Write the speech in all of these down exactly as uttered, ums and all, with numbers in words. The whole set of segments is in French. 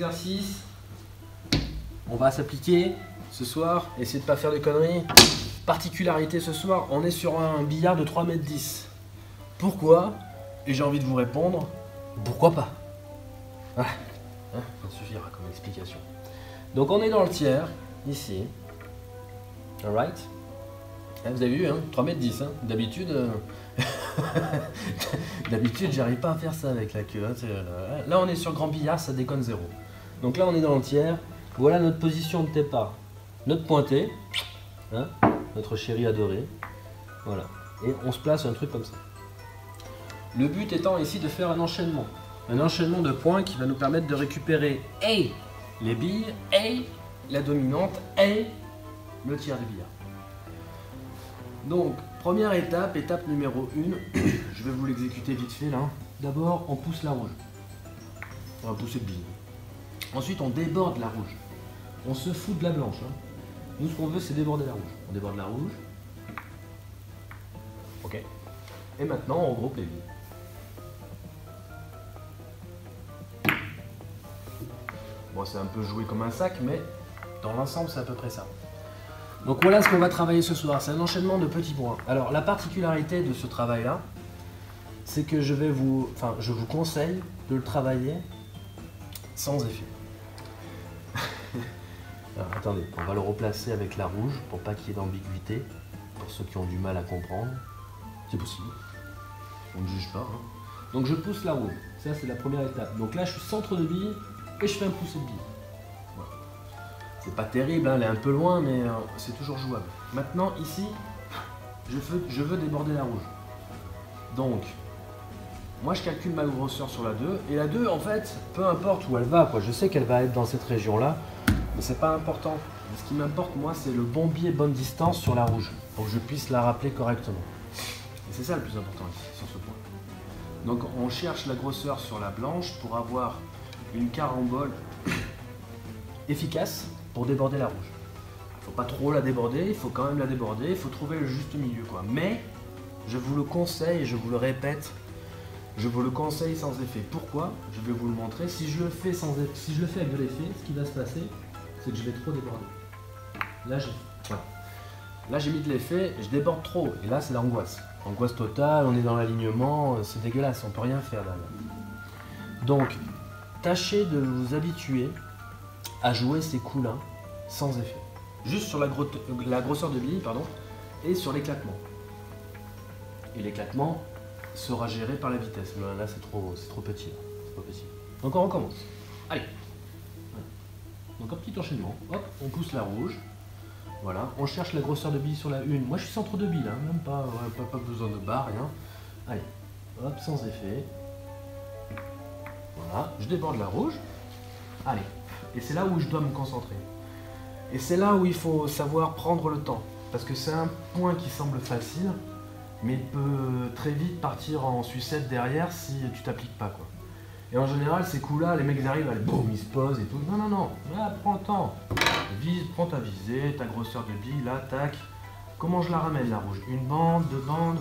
exercice, on va s'appliquer ce soir, essayer de pas faire de conneries. Particularité ce soir, on est sur un billard de trois mètres dix. Pourquoi? Et j'ai envie de vous répondre, pourquoi pas? Voilà, hein, ça suffira comme explication. Donc on est dans le tiers, ici. Alright? Vous avez vu, hein, trois mètres dix. Hein. D'habitude, euh... d'habitude, j'arrive pas à faire ça avec la queue. Hein, euh... Là, on est sur grand billard, ça déconne zéro. Donc là, on est dans le tiers. Voilà notre position de départ. Notre pointé, hein, notre chéri adoré. Voilà. Et on se place un truc comme ça. Le but étant ici de faire un enchaînement. Un enchaînement de points qui va nous permettre de récupérer et les billes, et la dominante, et le tiers du billard. Donc, première étape, étape numéro un, je vais vous l'exécuter vite fait là. D'abord, on pousse la rouge. On va pousser le bille. Ensuite, on déborde la rouge. On se fout de la blanche. Hein. Nous, ce qu'on veut, c'est déborder la rouge. On déborde la rouge. Ok. Et maintenant, on regroupe les billes. Bon, c'est un peu joué comme un sac, mais dans l'ensemble, c'est à peu près ça. Donc voilà ce qu'on va travailler ce soir, c'est un enchaînement de petits points. Alors la particularité de ce travail-là, c'est que je vais vous, enfin je vous conseille de le travailler sans effet. Alors attendez, on va le replacer avec la rouge pour pas qu'il y ait d'ambiguïté, pour ceux qui ont du mal à comprendre. C'est possible, on ne juge pas. Hein. Donc je pousse la rouge, ça c'est la première étape. Donc là je suis centre de bille et je fais un poussé de bille. C'est pas terrible, hein, elle est un peu loin, mais euh, c'est toujours jouable. Maintenant, ici, je veux, je veux déborder la rouge. Donc, moi je calcule ma grosseur sur la deux, et la deux, en fait, peu importe où elle va, quoi. Je sais qu'elle va être dans cette région-là, mais c'est pas important. Ce qui m'importe, moi, c'est le bon biais, bonne distance sur la rouge, pour que je puisse la rappeler correctement. Et c'est ça le plus important ici, sur ce point. Donc, on cherche la grosseur sur la blanche pour avoir une carambole efficace pour déborder la rouge. Il ne faut pas trop la déborder, il faut quand même la déborder, il faut trouver le juste milieu, quoi. Mais je vous le conseille et je vous le répète, je vous le conseille sans effet. Pourquoi? Je vais vous le montrer. Si je le fais sans effet, si je le fais avec de l'effet, ce qui va se passer, c'est que je vais trop déborder. Là j'ai voilà. Là j'ai mis de l'effet, je déborde trop et là c'est l'angoisse. Angoisse totale, on est dans l'alignement, c'est dégueulasse, on peut rien faire là. Donc tâchez de vous habituer à jouer ces coups-là sans effet. Juste sur la, gro la grosseur de bille, pardon, et sur l'éclatement. Et l'éclatement sera géré par la vitesse. Là, là c'est trop, c'est trop petit. C'est pas possible. Donc on recommence. Allez. Donc un petit enchaînement. Hop, on pousse la rouge. Voilà. On cherche la grosseur de bille sur la une. Moi je suis centre de bille, hein, même pas, ouais, pas, pas besoin de barre, rien. Allez. Hop, sans effet. Voilà. Je déborde la rouge. Allez. Et c'est là où je dois me concentrer. Et c'est là où il faut savoir prendre le temps. Parce que c'est un point qui semble facile, mais peut très vite partir en sucette derrière si tu t'appliques pas, quoi. Et en général, ces coups-là, les mecs arrivent, allez, boum, ils se posent et tout. Non, non, non, là, prends le temps. Vise, prends ta visée, ta grosseur de bille, là, tac. Comment je la ramène, la rouge? Une bande, deux bandes.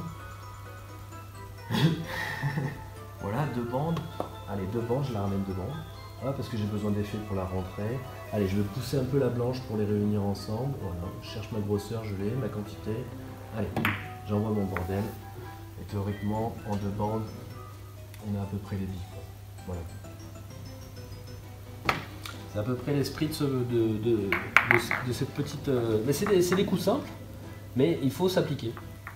Voilà, deux bandes. Allez, deux bandes, je la ramène deux bandes. Ah, parce que j'ai besoin d'effet pour la rentrée. Allez, je vais pousser un peu la blanche pour les réunir ensemble. Voilà, je cherche ma grosseur, je l'ai, ma quantité. Allez, j'envoie mon bordel. Et théoriquement, en deux bandes, on a à peu près les billes. Voilà. C'est à peu près l'esprit de, ce, de, de, de, de cette petite... Euh... Mais c'est des, des coups simples, mais il faut s'appliquer.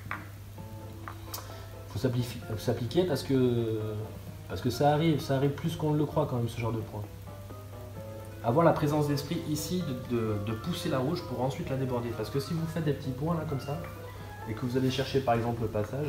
Il faut s'appliquer parce que... Parce que ça arrive, ça arrive plus qu'on ne le croit quand même, ce genre de point. Avoir la présence d'esprit ici de, de, de pousser la rouge pour ensuite la déborder. Parce que si vous faites des petits points là comme ça, et que vous allez chercher par exemple le passage,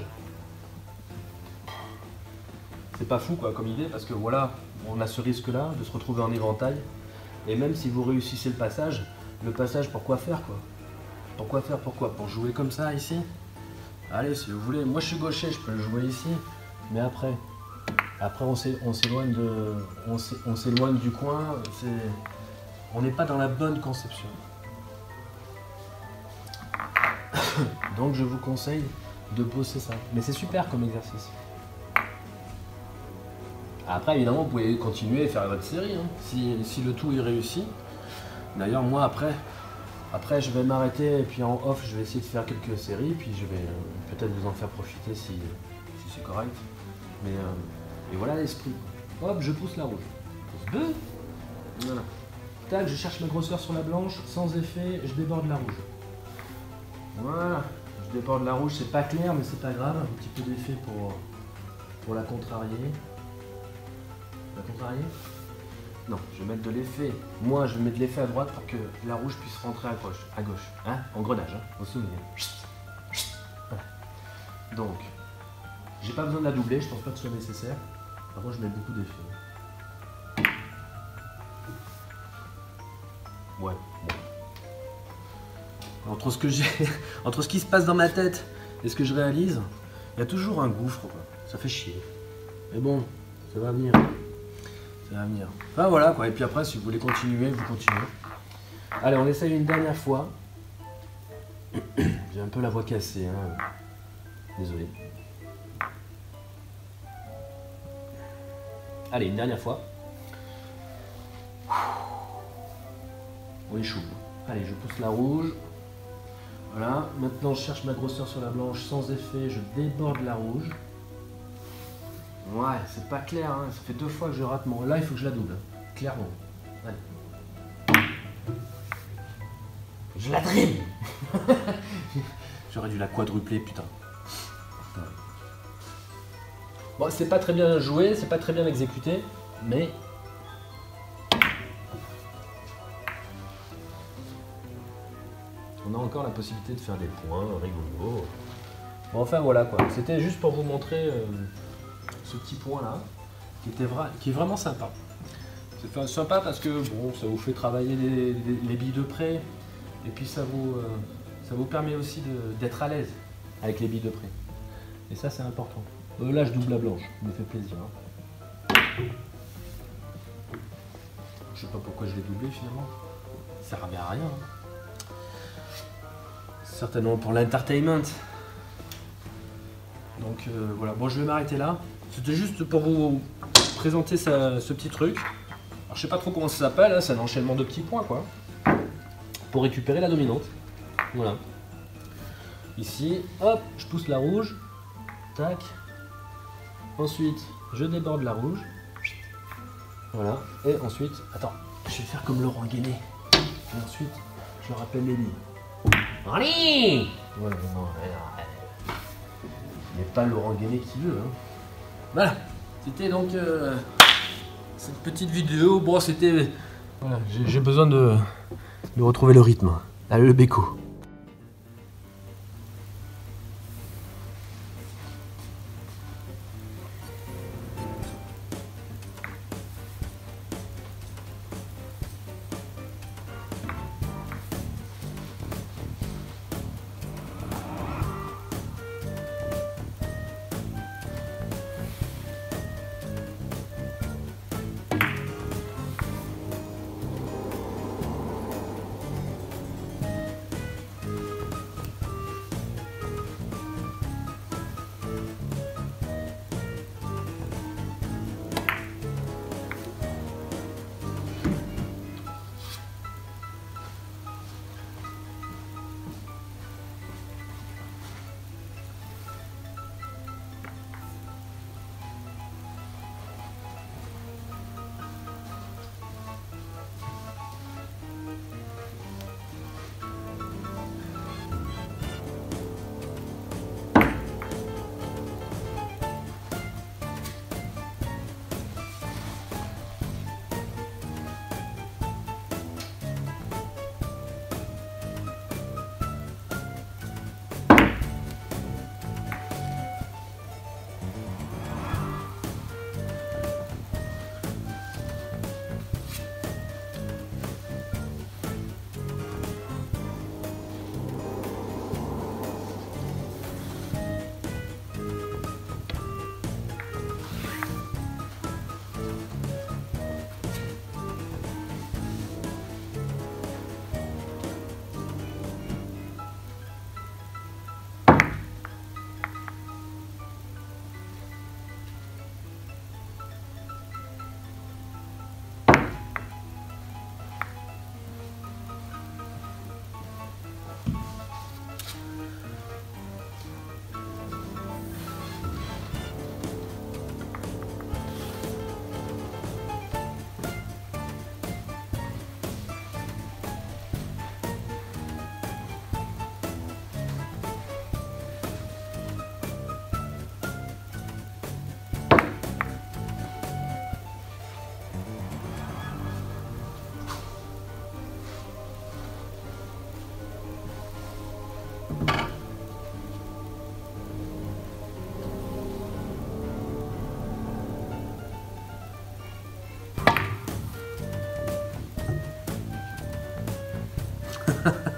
c'est pas fou quoi comme idée, parce que voilà, on a ce risque là de se retrouver en éventail. Et même si vous réussissez le passage, le passage pourquoi faire quoi? Pourquoi faire pourquoi? Pour jouer comme ça ici? Allez si vous voulez, moi je suis gaucher, je peux le jouer ici, mais après... Après, on s'éloigne de, on s'éloigne du coin. On n'est pas dans la bonne conception. Donc, je vous conseille de bosser ça. Mais c'est super comme exercice. Après, évidemment, vous pouvez continuer à faire votre série, hein, si, si le tout est réussi. D'ailleurs, moi, après, après, je vais m'arrêter et puis en off, je vais essayer de faire quelques séries, puis je vais euh, peut-être vous en faire profiter si, si c'est correct. Mais euh, et voilà l'esprit. Hop, je pousse la rouge. Je pousse deux. Voilà. Tac, je cherche ma grosseur sur la blanche, sans effet, je déborde la rouge. Voilà, je déborde la rouge, c'est pas clair, mais c'est pas grave, un petit peu d'effet pour, pour la contrarier. La contrarier? Non, je vais mettre de l'effet. Moi, je vais mettre de l'effet à droite pour que la rouge puisse rentrer à gauche. À gauche, hein? Engrenage, hein? Vous vous souvenez. Voilà. Donc, j'ai pas besoin de la doubler, je pense pas que ce soit nécessaire. Par contre, je mets beaucoup d'effet. Ouais, bon. Entre ce que j'ai, entre ce qui se passe dans ma tête et ce que je réalise, il y a toujours un gouffre, quoi. Ça fait chier. Mais bon, ça va venir. Ça va venir. Enfin voilà quoi. Et puis après, si vous voulez continuer, vous continuez. Allez, on essaye une dernière fois. J'ai un peu la voix cassée, hein. Désolé. Allez, une dernière fois. On échoue. Allez, je pousse la rouge. Voilà. Maintenant, je cherche ma grosseur sur la blanche sans effet. Je déborde la rouge. Ouais, c'est pas clair, hein. Ça fait deux fois que je rate mon... Là, il faut que je la double. Clairement. Allez. Je la dribble. J'aurais dû la quadrupler, putain. Bon, c'est pas très bien joué, c'est pas très bien exécuté, mais... on a encore la possibilité de faire des points rigolos. Bon, enfin voilà quoi. C'était juste pour vous montrer euh, ce petit point là, qui, était vra... qui est vraiment sympa. C'est sympa parce que bon, ça vous fait travailler les, les, les billes de près, et puis ça vous, euh, ça vous permet aussi d'être à l'aise avec les billes de près. Et ça, c'est important. Euh, là, je double la blanche, ça me fait plaisir. Hein. Je sais pas pourquoi je l'ai doublé finalement. Ça servait à rien. Hein. Certainement pour l'entertainment. Donc euh, voilà, bon, je vais m'arrêter là. C'était juste pour vous présenter ça, ce petit truc. Alors, je sais pas trop comment ça s'appelle, hein, c'est un enchaînement de petits points quoi. Pour récupérer la dominante. Voilà. Ici, hop, je pousse la rouge. Tac. Ensuite, je déborde la rouge. Voilà. Et ensuite, attends, je vais faire comme Laurent Guéné. Et ensuite, je rappelle les billes. Allez! Ouais, non, non, il n'est pas Laurent Guéné qui veut. Hein. Voilà. C'était donc euh, cette petite vidéo. Bon, c'était... Voilà, j'ai besoin de, de retrouver le rythme. Allez, le béco.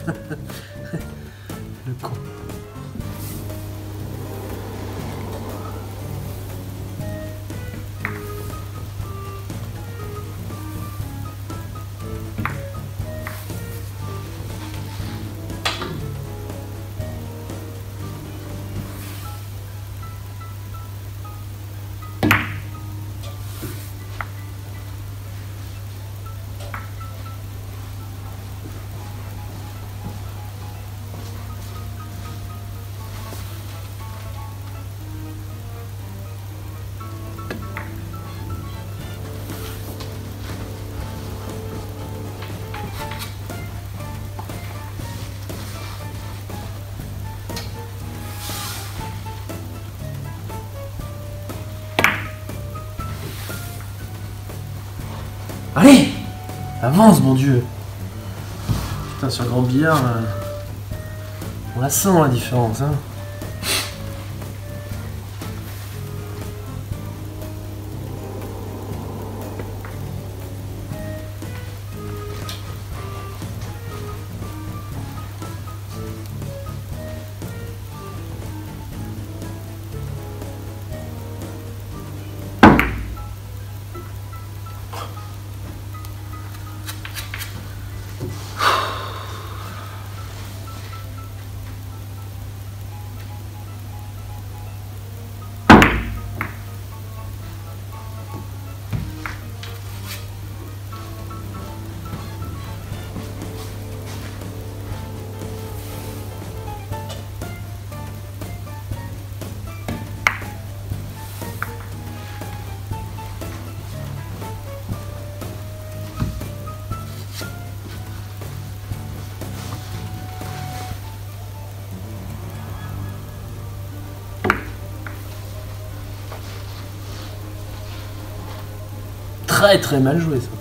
Le con. Allez, avance, mon Dieu. Putain, sur Grand Billard, là, on la sent la différence, hein. Très très mal joué ça.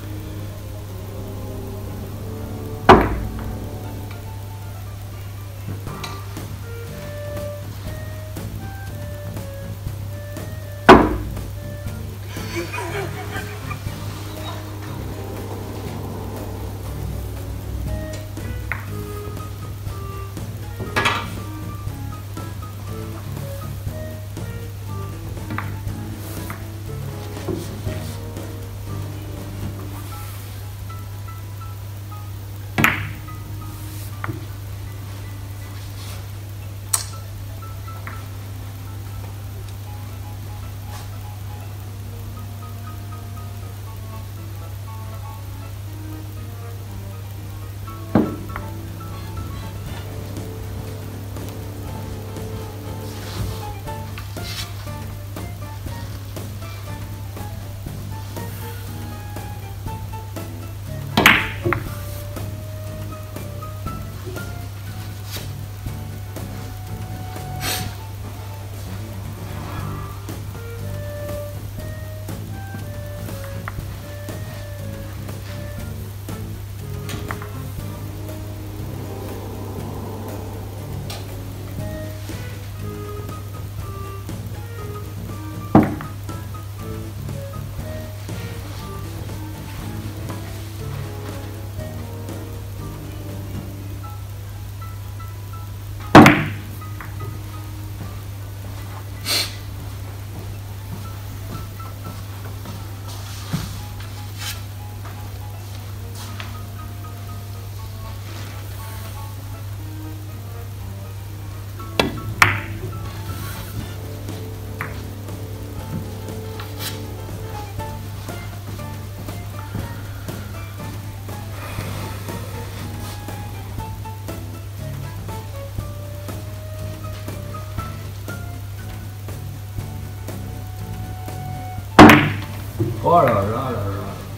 Oh là là là là.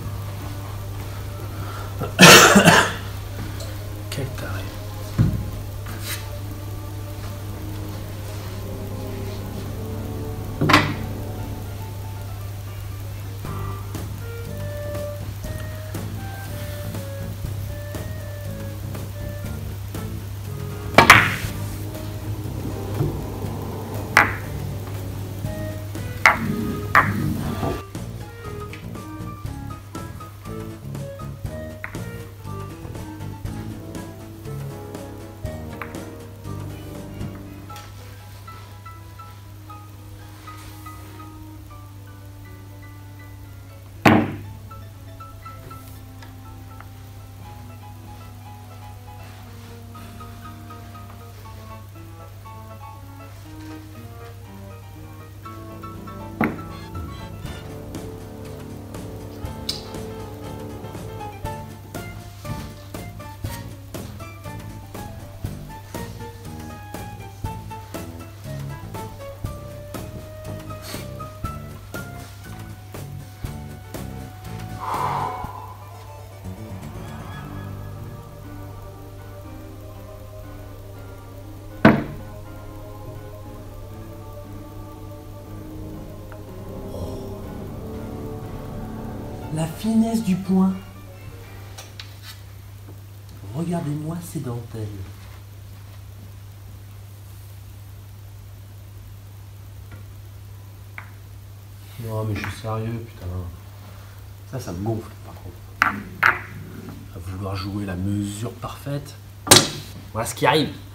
Quel taré. La finesse du point. Regardez-moi ces dentelles. Non mais je suis sérieux, putain. Ça, ça me gonfle par contre. À vouloir jouer la mesure parfaite. Voilà ce qui arrive.